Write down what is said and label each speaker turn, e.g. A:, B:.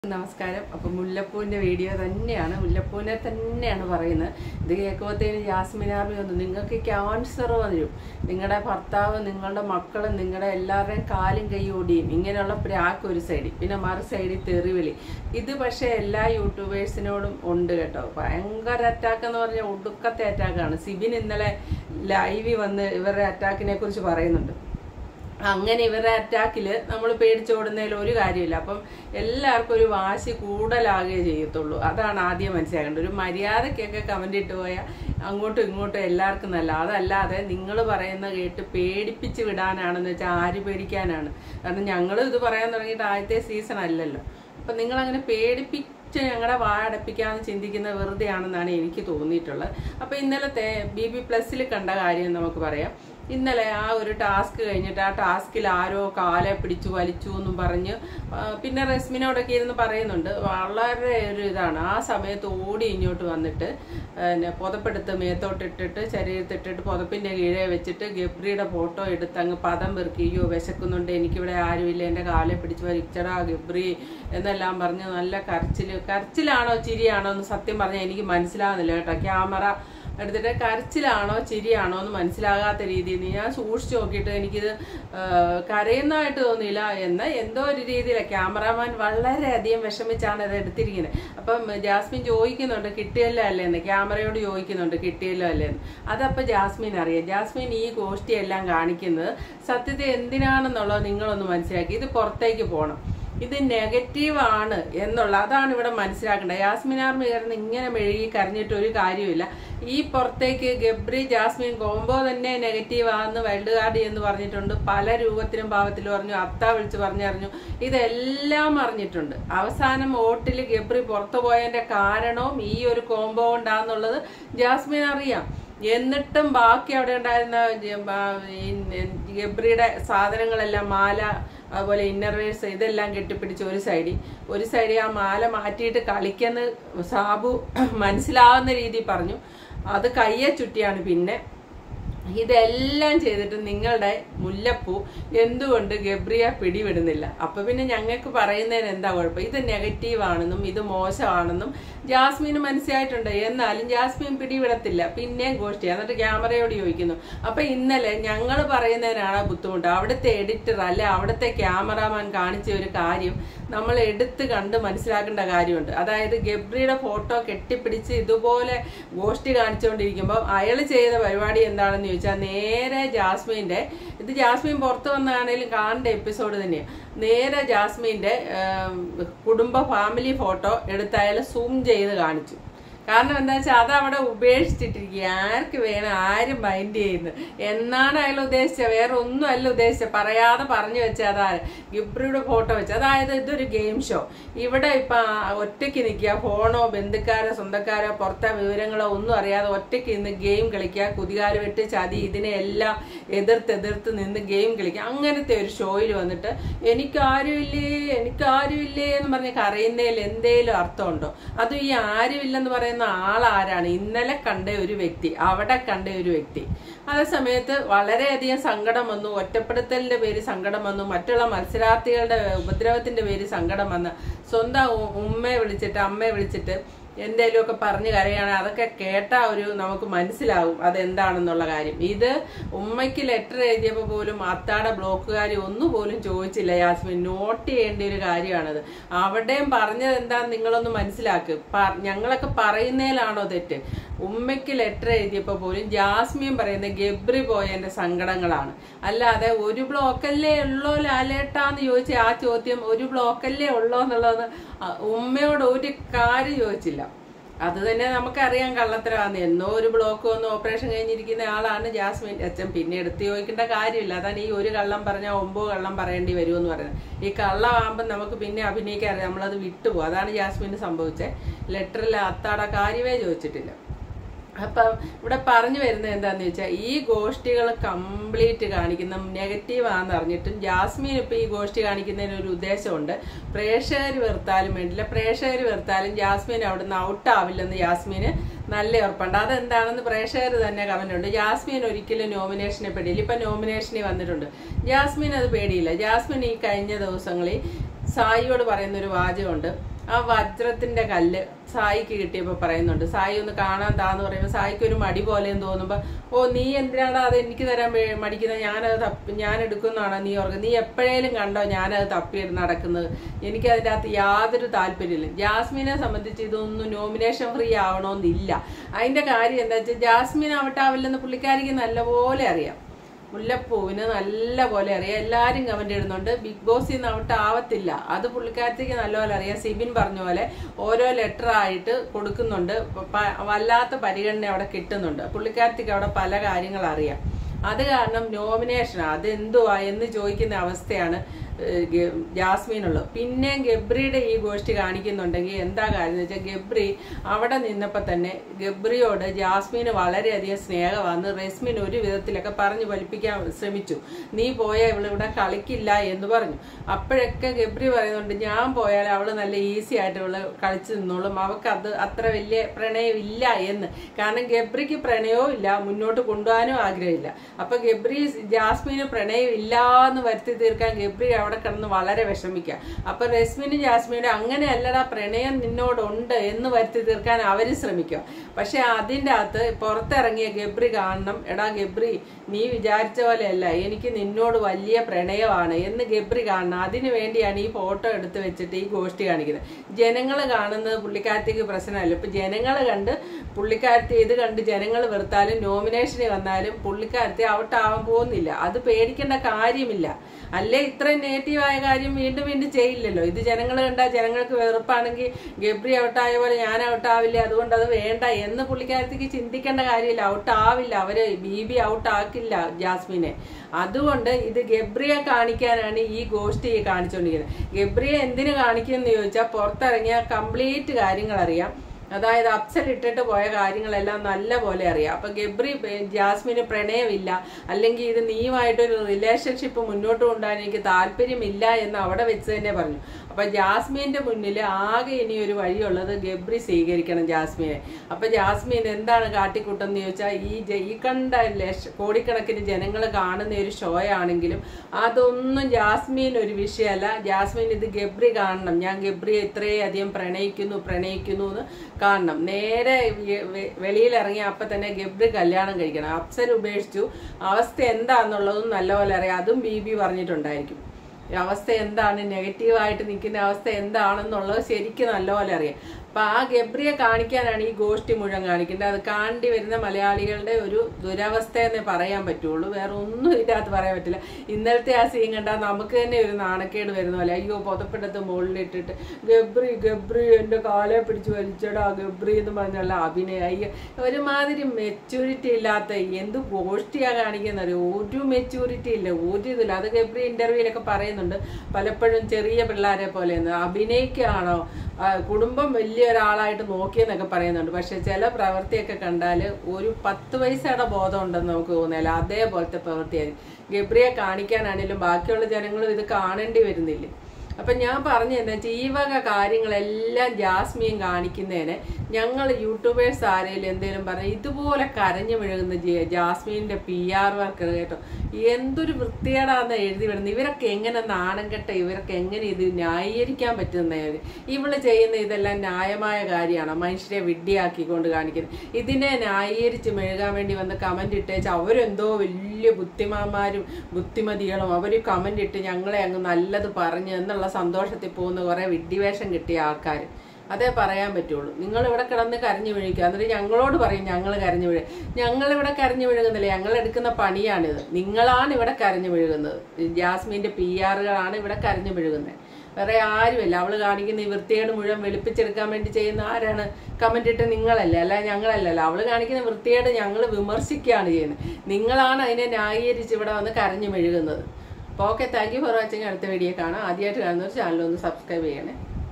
A: നമസ്കാരം. അപ്പോൾ മുല്ലപ്പൂവിൻ്റെ വീഡിയോ തന്നെയാണ്, മുല്ലപ്പൂവിനെ തന്നെയാണ് പറയുന്നത്. ഇത് കേൾക്കുമ്പോഴത്തേന് ജാസ്മിൻ ആർമി വന്നു, നിങ്ങൾക്ക് ക്യാൻസർ വരും, നിങ്ങളുടെ ഭർത്താവ്, നിങ്ങളുടെ മക്കൾ, നിങ്ങളുടെ എല്ലാവരുടെയും കാലും കൈ ഓടിയും, ഇങ്ങനെയുള്ള പ്രാക്ക് ഒരു സൈഡിൽ, പിന്നെ മറു സൈഡിൽ തെറിവിളി. ഇത് പക്ഷേ എല്ലാ യൂട്യൂബേഴ്സിനോടും ഉണ്ട് കേട്ടോ. ഭയങ്കര അറ്റാക്ക് എന്ന് പറഞ്ഞാൽ ഒടുക്കത്തെ അറ്റാക്കാണ്. സിബിൻ ഇന്നലെ ലൈവിൽ വന്ന് ഇവരുടെ അറ്റാക്കിനെ കുറിച്ച് പറയുന്നുണ്ട്. അങ്ങനെ ഇവരുടെ അറ്റാക്കിൽ നമ്മൾ പേടിച്ചോടുന്നതിൽ ഒരു കാര്യമില്ല. അപ്പം എല്ലാവർക്കും ഒരു വാശി കൂടുതലാകുകയേ ചെയ്യത്തുള്ളൂ. അതാണ് ആദ്യം മനസ്സിലാക്കേണ്ടത്. ഒരു മര്യാദയ്ക്കൊക്കെ കമൻ്റ് ഇട്ട് പോയാൽ അങ്ങോട്ടും ഇങ്ങോട്ടും എല്ലാവർക്കും നല്ല. അതല്ലാതെ നിങ്ങൾ പറയുന്ന കേട്ട് പേടിപ്പിച്ച് വിടാനാണെന്ന് വെച്ചാൽ ആര് പേടിക്കാനാണ്? കാരണം ഞങ്ങൾ ഇത് പറയാൻ തുടങ്ങിയിട്ട് ആദ്യത്തെ സീസൺ അല്ലല്ലോ. അപ്പം നിങ്ങളങ്ങനെ പേടിപ്പിച്ച് ഞങ്ങളുടെ വാടപ്പിക്കാമെന്ന് ചിന്തിക്കുന്ന വെറുതെ ആണെന്നാണ് എനിക്ക് തോന്നിയിട്ടുള്ളത്. അപ്പോൾ ഇന്നലത്തെ BB+ കണ്ട കാര്യം നമുക്ക് പറയാം. ഇന്നലെ ആ ഒരു ടാസ്ക് കഴിഞ്ഞിട്ട് ആ ടാസ്കിൽ ആരോ കാലെ പിടിച്ചു വലിച്ചു എന്നും പറഞ്ഞ് പിന്നെ റസ്മിനോടൊക്കെ ഇരുന്ന് പറയുന്നുണ്ട്. വളരെ ഒരു ഇതാണ്. ആ സമയത്ത് ഓടി ഇങ്ങോട്ട് വന്നിട്ട് പുതപ്പെടുത്ത് മേത്തോട്ടിട്ടിട്ട് ശരീരത്തിട്ടിട്ട് പുതപ്പിൻ്റെ കീഴെ വെച്ചിട്ട് ഗബ്രിയുടെ ഫോട്ടോ എടുത്ത് അങ്ങ് പദം പെറുക്കി, അയ്യോ വിശക്കുന്നുണ്ട്, എനിക്കിവിടെ ആരുമില്ല, എൻ്റെ കാലെ പിടിച്ച് വലിച്ചടാ ഗബ്രി എന്നെല്ലാം പറഞ്ഞ് നല്ല കരച്ചിലാണോ ചിരിയാണോ എന്ന് സത്യം പറഞ്ഞാൽ എനിക്ക് മനസ്സിലാകുന്നില്ല കേട്ടോ. ക്യാമറ എടുത്തിട്ട് കരച്ചിലാണോ ചിരിയാണോ എന്ന് മനസ്സിലാകാത്ത രീതിയിൽ ഞാൻ സൂക്ഷിച്ചു നോക്കിയിട്ട് എനിക്കിത് കരയുന്നതായിട്ട് തോന്നിയില്ല. എന്നാൽ എന്തോ ഒരു രീതിയിലാണ് ക്യാമറാമാൻ വളരെയധികം വിഷമിച്ചാണ് ഇത് എടുത്തിരിക്കുന്നത്. അപ്പം ജാസ്മിൻ ചോദിക്കുന്നുണ്ട് കിട്ടിയല്ലോ അല്ലേന്ന്, ക്യാമറയോട് ചോദിക്കുന്നുണ്ട് കിട്ടിയല്ലോ അല്ലേന്ന്. അതപ്പോൾ ജാസ്മിൻ അറിയാം. ജാസ്മിൻ ഈ ഗോഷ്ടിയെല്ലാം കാണിക്കുന്നത് സത്യത്തെ എന്തിനാണെന്നുള്ളത് നിങ്ങളൊന്ന് മനസ്സിലാക്കി. ഇത് പുറത്തേക്ക് പോകണം, ഇത് നെഗറ്റീവാണ് എന്നുള്ള അതാണ് ഇവിടെ മനസ്സിലാക്കേണ്ടത്. ജാസ്മിൻ ആർമി കയറുന്ന ഇങ്ങനെ മെഴുകി കരഞ്ഞിട്ട് ഒരു കാര്യമില്ല. ഈ പുറത്തേക്ക് ഗബ്രി ജാസ്മിൻ കോംബോ തന്നെ നെഗറ്റീവാണെന്ന് വൈൽഡ് കാർഡ് എന്ന് പറഞ്ഞിട്ടുണ്ട്. പല രൂപത്തിലും ഭാവത്തിലും പറഞ്ഞു, അത്ത വിളിച്ച് പറഞ്ഞറിഞ്ഞു, ഇതെല്ലാം അറിഞ്ഞിട്ടുണ്ട്. അവസാനം വോട്ടിൽ ഗബ്രി പുറത്തു പോയതിൻ്റെ കാരണവും ഈ ഒരു കോംബോ ഉണ്ടാന്നുള്ളത് ജാസ്മിൻ അറിയാം. എന്നിട്ടും ബാക്കി അവിടെ ഉണ്ടായിരുന്ന ഗബ്രിയുടെ സാധനങ്ങളെല്ലാം, മാല, അതുപോലെ ഇന്നർവേഴ്സ്, ഇതെല്ലാം കെട്ടിപ്പിടിച്ച് ഒരു സൈഡിൽ ആ മാല മാറ്റിയിട്ട് കളിക്കുന്ന സാബു മനസ്സിലാവുന്ന രീതിയിൽ പറഞ്ഞു. അത് കയ്യെ ചുറ്റിയാണ്. പിന്നെ ഇതെല്ലാം ചെയ്തിട്ട് നിങ്ങളുടെ മുല്ലപ്പൂ എന്തുകൊണ്ട് ഗബ്രിയെ പിടിവിടുന്നില്ല? അപ്പൊ പിന്നെ ഞങ്ങൾക്ക് പറയുന്നതിന് എന്താ കുഴപ്പം? ഇത് നെഗറ്റീവാണെന്നും ഇത് മോശമാണെന്നും ജാസ്മിന് മനസ്സിലായിട്ടുണ്ട്. എന്നാലും ജാസ്മിൻ പിടിവിടത്തില്ല, പിന്നെയും ഗോഷ്ടി. എന്നിട്ട് ക്യാമറയോട് ചോദിക്കുന്നു. അപ്പൊ ഇന്നലെ ഞങ്ങൾ പറയുന്നതിനാണ് ബുദ്ധിമുട്ട്. അവിടുത്തെ എഡിറ്റർ അല്ലെ അവിടുത്തെ ക്യാമറാമാൻ കാണിച്ച ഒരു കാര്യം നമ്മൾ എടുത്ത് കണ്ട് മനസ്സിലാക്കേണ്ട കാര്യമുണ്ട്. അതായത് ഗബ്രിയുടെ ഫോട്ടോ കെട്ടിപ്പിടിച്ച് ഇതുപോലെ ഗോഷ്ടി കാണിച്ചുകൊണ്ടിരിക്കുമ്പോൾ അയാൾ ചെയ്ത പരിപാടി എന്താണെന്ന് ചോദിച്ചാൽ നേരെ ജാസ്മിൻ്റെ, ഇത് ജാസ്മിൻ പുറത്ത് വന്നാണേലും കാണേണ്ട എപ്പിസോഡ് തന്നെയാണ്, നേരെ ജാസ്മിൻ്റെ ഫാമിലി ഫോട്ടോ എടുത്ത് അയാൾ സൂം ചെയ്ത് കാണിച്ചു. കാരണം എന്താ വെച്ചാൽ അതവിടെ ഉപേക്ഷിച്ചിട്ടിരിക്കുക. ആർക്ക് വേണം, ആരും മൈൻഡ് ചെയ്യുന്നു എന്നാണ് അയാൾ ഉദ്ദേശിച്ചത്. വേറെ ഒന്നും അല്ല ഉദ്ദേശിച്ചത്. പറയാതെ പറഞ്ഞു വെച്ചാൽ അതാണ് ഗബ്രിയുടെ ഫോട്ടോ വെച്ച്. അതായത് ഇതൊരു ഗെയിം ഷോ. ഇവിടെ ഇപ്പം ഒറ്റയ്ക്ക് നിൽക്കുക, ഫോണോ ബന്ധുക്കാരോ സ്വന്തക്കാരോ പുറത്തെ വിവരങ്ങളോ ഒന്നും അറിയാതെ ഒറ്റയ്ക്ക് നിന്ന് ഗെയിം കളിക്കുക, കുതികാല് വെട്ട് ചതി, ഇതിനെല്ലാം എതിർത്ത് നിന്ന് ഗെയിം കളിക്കുക. അങ്ങനത്തെ ഒരു ഷോയിൽ വന്നിട്ട് എനിക്കാരുമില്ലേ എന്ന് പറഞ്ഞ് കരയുന്നതിൽ എന്തേലും അർത്ഥമുണ്ടോ? അതും ഈ ആരുമില്ലെന്ന് പറയുന്ന ആളാരാണ്? ഇന്നലെ കണ്ട ഒരു വ്യക്തി, അവിടെ കണ്ട ഒരു വ്യക്തി. അതേ സമയത്ത് വളരെയധികം സങ്കടം വന്നു, ഒറ്റപ്പെടുത്തലിന്റെ പേര് സങ്കടം വന്നു, മറ്റുള്ള മത്സരാർത്ഥികളുടെ ഉപദ്രവത്തിന്റെ പേര് സങ്കടം വന്ന് സ്വന്തം അമ്മയെ വിളിച്ചിട്ട് എന്തേലുമൊക്കെ പറഞ്ഞ് കരയാണ്. അതൊക്കെ കേട്ടാ നമുക്ക് മനസ്സിലാവും അതെന്താണെന്നുള്ള കാര്യം. ഇത് ഉമ്മയ്ക്ക് ലെറ്റർ എഴുതിയപ്പോൾ പോലും അത്താടെ ബ്ലോക്കുകാരി ഒന്നുപോലും ചോദിച്ചില്ല ജാസ്മിൻ. നോട്ട് ചെയ്യേണ്ട ഒരു കാര്യമാണത്. അവിടെയും പറഞ്ഞത് എന്താണെന്ന് നിങ്ങളൊന്ന് മനസ്സിലാക്ക്. ഞങ്ങളൊക്കെ പറയുന്നതിലാണോ തെറ്റ്? ഉമ്മയ്ക്ക് ലെറ്റർ എഴുതിയപ്പോൾ പോലും ജാസ്മിൻ പറയുന്നത് ഗബ്രി പോയതിൻ്റെ സങ്കടങ്ങളാണ്. അല്ലാതെ ഒരു ബ്ലോക്കല്ലേ ഉള്ളോ ലാലേട്ടാന്ന് ചോദിച്ച ആ ചോദ്യം, ഒരു ബ്ലോക്കല്ലേ ഉള്ളോ എന്നുള്ളത് ഉമ്മയോട് ഒരു കാര്യം ചോദിച്ചില്ല. അത് തന്നെ നമുക്കറിയാം കള്ളത്തരമാന്ന്. എന്നോ ഒരു ബ്ലോക്ക് വന്ന് ഓപ്പറേഷൻ കഴിഞ്ഞിരിക്കുന്ന ആളാണ് ജാസ്മിൻ അച്ഛൻ. പിന്നെ എടുത്ത് ചോദിക്കേണ്ട കാര്യമില്ല. അതാണ് ഈ ഒരു കള്ളം പറഞ്ഞാൽ 9 കള്ളം പറയേണ്ടി വരുമെന്ന് പറയുന്നത്. ഈ കള്ളമാകുമ്പോൾ നമുക്ക് പിന്നെ അഭിനയിക്കാൻ അറിയാം, നമ്മളത് വിട്ടുപോകും. അതാണ് ജാസ്മിന് സംഭവിച്ചത്. ലെറ്ററിൽ അത്താടെ കാര്യമേ ചോദിച്ചിട്ടില്ല. അപ്പം ഇവിടെ പറഞ്ഞു വരുന്നത് എന്താണെന്ന് വെച്ചാൽ ഈ ഗോഷ്ടികൾ കംപ്ലീറ്റ് കാണിക്കുന്ന നെഗറ്റീവാണെന്ന് അറിഞ്ഞിട്ടും ജാസ്മിൻ ഇപ്പം ഈ ഗോഷ്ടി കാണിക്കുന്നതിന് ഒരു ഉദ്ദേശമുണ്ട്. പ്രേക്ഷകർ വെറുത്താലും വേണ്ടില്ല, പ്രേക്ഷകർ വെറുത്താലും ജാസ്മിൻ അവിടുന്ന് ഔട്ടാവില്ലെന്ന് ജാസ്മിന് നല്ല ഉറപ്പുണ്ട്. അതെന്താണെന്ന് പ്രേക്ഷകർ തന്നെ കമന്റ് ഉണ്ട്. ജാസ്മിൻ ഒരിക്കലും നോമിനേഷനെ പേടിയില്ല. ഇപ്പം നോമിനേഷനിൽ വന്നിട്ടുണ്ട്. ജാസ്മിൻ അത് പേടിയില്ല. ജാസ്മിൻ ഈ കഴിഞ്ഞ ദിവസങ്ങളിൽ സായിയോട് പറയുന്നൊരു വാചകമുണ്ട്, ആ വജ്രത്തിന്റെ കല്ല് സായിക്ക് കിട്ടിയപ്പോൾ പറയുന്നുണ്ട്. സായി ഒന്ന് കാണാൻ താന്ന് പറയുമ്പോൾ സായിക്ക് ഒരു മടി പോലെയെന്ന് തോന്നുമ്പോൾ, ഓ നീ എന്തിനാണ് അത് എനിക്ക് തരാൻ മടിക്കുന്നത്, ഞാൻ എടുക്കുന്നതാണോ നീ ഓർക്കുന്നത്, നീ എപ്പോഴേലും കണ്ടോ ഞാനത് തപ്പി നടക്കുന്നത്, എനിക്ക് അതിൻ്റെ അകത്ത് യാതൊരു താല്പര്യമില്ല. ജാസ്മിനെ സംബന്ധിച്ച് ഇതൊന്നും നോമിനേഷൻ ഫ്രീ ആവണമെന്നില്ല. അതിന്റെ കാര്യം എന്താ വെച്ചാൽ ജാസ്മിൻ ആവട്ടാവില്ലെന്ന് പുള്ളിക്കാരിക്ക് നല്ലപോലെ അറിയാം. മുല്ലപ്പൂവിന് നല്ല പോലെ അറിയാം. എല്ലാവരും കമന്റ് ഇടുന്നുണ്ട് ബിഗ് ബോസിൽ നിന്ന് അവിടെ ആവത്തില്ല, അത് പുള്ളിക്കാരത്തേക്ക് നല്ലപോലെ അറിയാം. സിബിൻ പറഞ്ഞ പോലെ ഓരോ ലെറ്റർ ആയിട്ട് കൊടുക്കുന്നുണ്ട്, വല്ലാത്ത പരിഗണന അവിടെ കിട്ടുന്നുണ്ട്. പുള്ളിക്കാരത്തേക്ക് അവിടെ പല കാര്യങ്ങൾ അറിയാം. അത് കാരണം നോമിനേഷൻ അതെന്തുവാ എന്ന് ചോദിക്കുന്ന അവസ്ഥയാണ് ജാസ്മിനുള്ളത്. പിന്നെ ഗബ്രിയുടെ ഈ ഗോഷ്ടി കാണിക്കുന്നുണ്ടെങ്കിൽ എന്താ കാര്യം എന്ന് വെച്ചാൽ, ഗബ്രി അവിടെ നിന്നപ്പോൾ തന്നെ ഗബ്രിയോട് ജാസ്മിന് വളരെയധികം സ്നേഹമാണ്. റസ്മിൻ ഒരു വിധത്തിലൊക്കെ പറഞ്ഞു ഫലിപ്പിക്കാൻ ശ്രമിച്ചു, നീ പോയാൽ ഇവളിവിടെ കളിക്കില്ല എന്ന് പറഞ്ഞു. അപ്പോഴൊക്കെ ഗബ്രി പറയുന്നുണ്ട്, ഞാൻ പോയാൽ അവള് നല്ല ഈസി ആയിട്ട് ഇവള് കളിച്ചു നിന്നോളും, അവൾക്ക് അത് അത്ര വലിയ പ്രണയമില്ല എന്ന്. കാരണം ഗബ്രിക്ക് പ്രണയവും ഇല്ല, മുന്നോട്ട് കൊണ്ടുപോകാനും ആഗ്രഹമില്ല. അപ്പൊ ഗബ്രി ജാസ്മിന് പ്രണയം ഇല്ല എന്ന് വരുത്തി തീർക്കാൻ ഗബ്രി അവിടെ കിടന്ന് വളരെ വിഷമിക്കുക. അപ്പൊ റസ്മിനും ജാസ്മിനും അങ്ങനെയല്ലടാ പ്രണയം നിന്നോടുണ്ട് എന്ന് വരുത്തി തീർക്കാൻ അവര് ശ്രമിക്കുക. പക്ഷെ അതിൻ്റെ അകത്ത് പുറത്തിറങ്ങിയ ഗബ്രി കാണണം, എടാ ഗബ്രി നീ വിചാരിച്ച പോലെയല്ല, എനിക്ക് നിന്നോട് വലിയ പ്രണയമാണ് എന്ന് ഗബ്രി കാണണം. അതിനു വേണ്ടിയാണ് ഈ ഫോട്ടോ എടുത്ത് വെച്ചിട്ട് ഈ ഗോഷ്ടി കാണിക്കുന്നത്. ജനങ്ങൾ കാണുന്നത് പുള്ളിക്കാരത്തേക്ക് പ്രശ്നമല്ല. ഇപ്പൊ ജനങ്ങൾ കണ്ട് പുള്ളിക്കാരത്തെ ഇത് കണ്ട് ജനങ്ങൾ വെറുത്താലും നോമിനേഷന് വന്നാലും പുള്ളിക്കാരത്തെ ഔട്ടാവാൻ പോകുന്നില്ല. അത് പേടിക്കേണ്ട കാര്യമില്ല. അല്ലേ ഇത്രയും നെഗറ്റീവായ കാര്യം വീണ്ടും വീണ്ടും ചെയ്യില്ലല്ലോ. ഇത് ജനങ്ങൾ കണ്ടാൽ ജനങ്ങൾക്ക് വെറുപ്പാണെങ്കിൽ ഗബ്രി ഔട്ടായ പോലെ ഞാൻ ഔട്ടാവില്ല, അതുകൊണ്ട് അത് വേണ്ട എന്ന് പുള്ളിക്കാരത്തേക്ക് ചിന്തിക്കേണ്ട കാര്യമില്ല. ഔട്ടാവില്ല, അവര് ബിബി ഔട്ടാക്കില്ല ജാസ്മിനെ. അതുകൊണ്ട് ഇത് ഗബ്രിയെ കാണിക്കാനാണ് ഈ ഗോഷ്ടി കാണിച്ചുകൊണ്ടിരിക്കുന്നത്. ഗബ്രിയെ എന്തിനു കാണിക്കുമെന്ന് ചോദിച്ചാൽ പുറത്തിറങ്ങിയ കംപ്ലീറ്റ് കാര്യങ്ങൾ അറിയാം. അതായത് അപ്സൽ ഇട്ടിട്ട് പോയ കാര്യങ്ങളെല്ലാം നല്ല പോലെ അറിയാം. അപ്പൊ ഗബ്രി ജാസ്മിന് പ്രണയമില്ല, അല്ലെങ്കിൽ ഇത് നീയുമായിട്ടൊരു റിലേഷൻഷിപ്പ് മുന്നോട്ട് കൊണ്ടുപോകാൻ എനിക്ക് താല്പര്യമില്ല എന്ന് അവിടെ വെച്ച് തന്നെ പറഞ്ഞു. അപ്പൊ ജാസ്മിന്റെ മുന്നിൽ ആകെ ഇനി ഒരു വഴിയുള്ളത് ഗബ്രി സ്വീകരിക്കണം ജാസ്മിനെ. അപ്പൊ ജാസ്മിൻ എന്താണ് കാട്ടിക്കൂട്ടെന്ന് ചോദിച്ചാൽ, ഈ കണ്ട കോടിക്കണക്കിന് ജനങ്ങൾ കാണുന്ന ഒരു ഷോ ആണെങ്കിലും അതൊന്നും ജാസ്മിൻ ഒരു വിഷയമല്ല. ജാസ്മിൻ ഇത് ഗബ്രി കാണണം, ഞാൻ ഗബ്രിയെ ഇത്രയധികം പ്രണയിക്കുന്നു എന്ന് കാണണം. നേരെ വെളിയിലിറങ്ങി അപ്പൊ തന്നെ ഗബ്രി കല്യാണം കഴിക്കണം. അപ്സര ഉപേക്ഷിച്ചു, അവസ്ഥ എന്താന്നുള്ളതും നല്ലപോലെ അറിയാം. അതും ബിബി പറഞ്ഞിട്ടുണ്ടായിരിക്കും. അവസ്ഥ എന്താണ്, നെഗറ്റീവായിട്ട് നിൽക്കുന്ന അവസ്ഥ എന്താണെന്നുള്ളത് ശരിക്കും നല്ലപോലെ അറിയാം. അപ്പൊ ആ ഗബ്രിയെ കാണിക്കാനാണ് ഈ ഗോഷ്ടി മുഴുവൻ കാണിക്കേണ്ടത്. അത് കാണേണ്ടി വരുന്ന മലയാളികളുടെ ഒരു ദുരവസ്ഥ എന്നേ പറയാൻ പറ്റുള്ളൂ, വേറെ ഒന്നും ഇതിനകത്ത് പറയാൻ പറ്റില്ല. ഇന്നലത്തെ ആ സീൻ കണ്ടാൽ നമുക്ക് തന്നെ ഒരു നാണക്കേട് വരുന്ന പോലെ, അയ്യോ പുതപ്പെടുത്ത് മുകളിലിട്ടിട്ട് ഗബ്രി എന്റെ കാലെ പിടിച്ച് വലിച്ചടാ ഗബ്രി എന്ന് പറഞ്ഞുള്ള അഭിനയം. അയ്യോ ഒരുമാതിരി മെച്യൂരിറ്റി ഇല്ലാത്ത എന്ത് ഗോഷ്ടിയാ കാണിക്കുന്നത്, ഒരു മെച്യൂരിറ്റി ഇല്ല, ഒരു ഇതില്ല. അത് ഗബ്രി ഇന്റർവ്യൂലൊക്കെ പറയുന്നുണ്ട്, പലപ്പോഴും ചെറിയ പിള്ളേരെ പോലെ അഭിനയിക്കുകയാണോ, കുടുംബം വലിയ ഒരാളായിട്ട് നോക്കിയെന്നൊക്കെ പറയുന്നുണ്ട്. പക്ഷെ ചില പ്രവൃത്തിയൊക്കെ കണ്ടാൽ ഒരു 10 വയസ്സുടെ ബോധം ഉണ്ടെന്ന് നമുക്ക് തോന്നില്ല, അതേപോലത്തെ പ്രവൃത്തിയായിരിക്കും. ഗബ്രിയെ കാണിക്കാനാണെങ്കിലും ബാക്കിയുള്ള ജനങ്ങളും ഇത് കാണേണ്ടി വരുന്നില്ല. അപ്പൊ ഞാൻ പറഞ്ഞു എന്താ വെച്ചാൽ, ഈ വക കാര്യങ്ങളെല്ലാം ജാസ്മിൻ കാണിക്കുന്നതിന് ഞങ്ങൾ യൂട്യൂബേഴ്സ് ആരെങ്കിലും എന്തെങ്കിലും പറഞ്ഞ ഇതുപോലെ കരഞ്ഞു വിഴുകുന്ന ജാസ്മിന്റെ PR വർക്ക് കേട്ടോ, എന്തൊരു വൃത്തികേടാന്ന് എഴുതി വിടുന്നത്. ഇവരൊക്കെ എങ്ങനെ നാണം കെട്ട, ഇവരൊക്കെ എങ്ങനെ ഇത് ന്യായീകരിക്കാൻ പറ്റുന്ന, ഇവള് ചെയ്യുന്ന ഇതെല്ലാം ന്യായമായ കാര്യമാണ്. മനുഷ്യരെ വിഡ്ഢിയാക്കിക്കൊണ്ട് കാണിക്കുന്നത്. ഇതിനെ ന്യായീകരിച്ച് മെഴുകാൻ വേണ്ടി വന്ന് കമന്റ് ഇട്ടേച്ച് അവരെന്തോ വലിയ ബുദ്ധിമാന്മാരും ബുദ്ധിമതികളും അവർ കമന്റ് ഇട്ട് ഞങ്ങളെ അങ്ങ് നല്ലത് പറഞ്ഞു എന്നുള്ള സന്തോഷത്തിൽ പോകുന്ന കുറെ വിഡ്ഢിവേഷം കിട്ടിയ ആൾക്കാർ. അതേ പറയാൻ പറ്റുള്ളൂ. നിങ്ങളിവിടെ കിടന്ന് കരഞ്ഞു വീഴിക്കുക, എന്നിട്ട് ഞങ്ങളോട് പറയും ഞങ്ങൾ കരഞ്ഞു വീഴുക. ഞങ്ങളിവിടെ കരഞ്ഞു വീഴുന്നില്ല, ഞങ്ങൾ എടുക്കുന്ന പണിയാണിത്. നിങ്ങളാണ് ഇവിടെ കരഞ്ഞു വീഴുന്നത്. ജാസ്മിന്റെ PR-കളാണ് ഇവിടെ കരഞ്ഞു വീഴുന്നത്, വേറെ ആരുമല്ല. അവള് കാണിക്കുന്ന ഈ വൃത്തികേട് മുഴുവൻ വെളുപ്പിച്ചെടുക്കാൻ വേണ്ടി ചെയ്യുന്ന ആരാണ്? കമന്റ് ഇട്ട് നിങ്ങളല്ലേ, അല്ല ഞങ്ങളല്ലല്ലോ. അവള് കാണിക്കുന്ന വൃത്തികേട് ഞങ്ങൾ വിമർശിക്കുകയാണ് ചെയ്യുന്നത്. നിങ്ങളാണ് അതിനെ ന്യായീകരിച്ച് ഇവിടെ വന്ന് കരഞ്ഞു മെഴുകുന്നത്. അപ്പോൾ okay, thank you for watching. അടുത്ത വീഡിയോ കാണാം. ആദ്യമായിട്ട് കാണുന്നവർ ചാനൽ ഒന്ന് സബ്സ്ക്രൈബ് ചെയ്യണേ.